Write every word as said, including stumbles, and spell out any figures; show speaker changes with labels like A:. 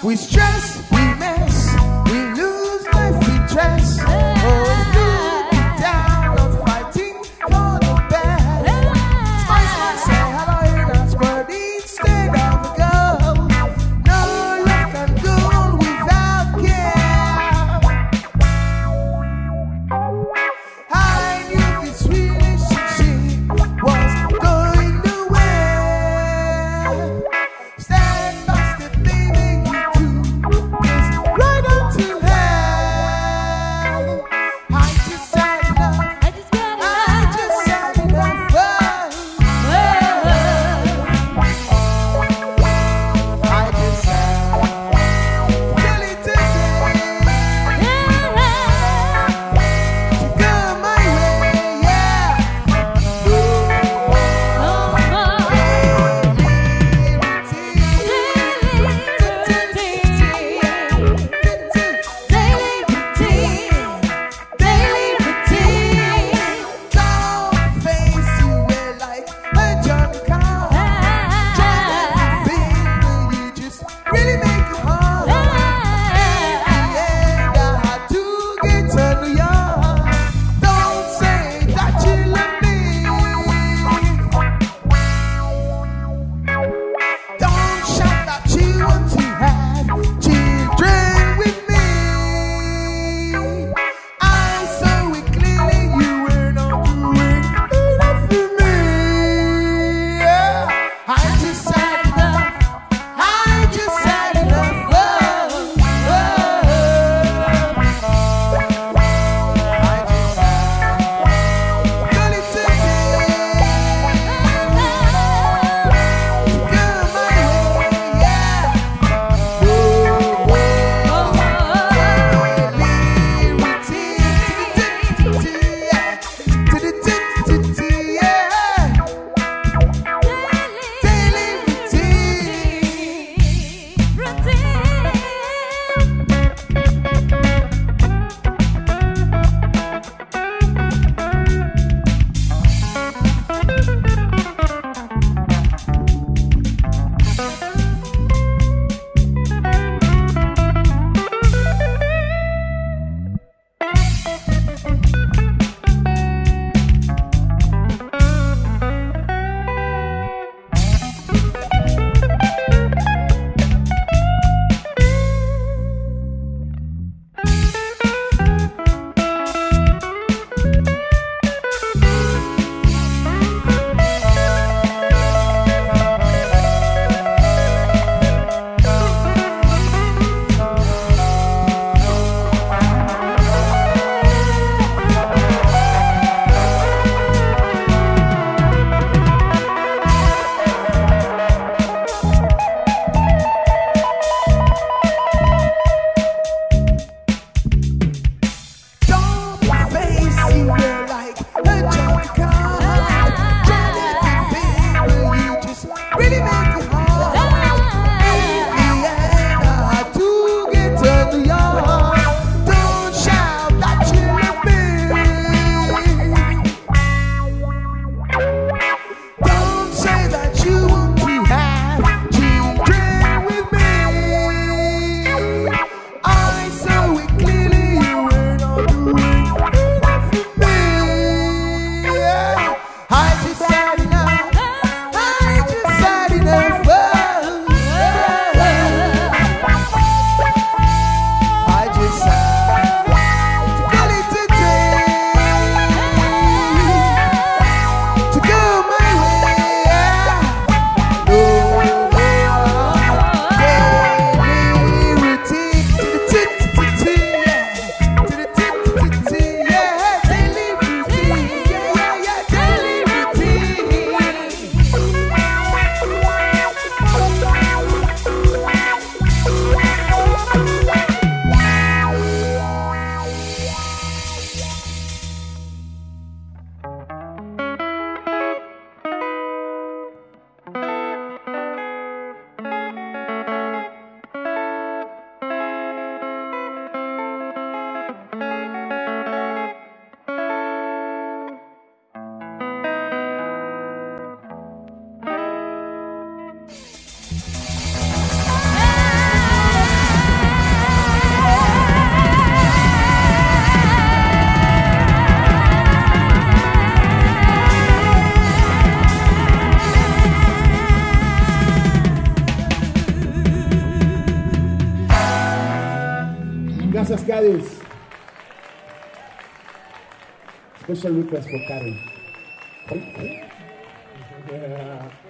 A: We stress, we mess, we lose life interest. Oh, look down on fighting for the best. Spice say hello in us, but instead of a go, no love can go on without care. I knew this relationship was going nowhere. Stand by the baby, you two is right on to hell. I just had enough.
B: I just got
A: I just had enough. Oh, I just had till it today to go my way. Yeah. Don't face you wear like a Johnny car. Baby, you just really make it hard. Yeah, I had to get to New York. Don't say that you love me. Don't shout that you want to have children with me. I saw it clearly, you were not doing enough for me. Yeah. Gracias, Cádiz. Special request for Karen. Yeah.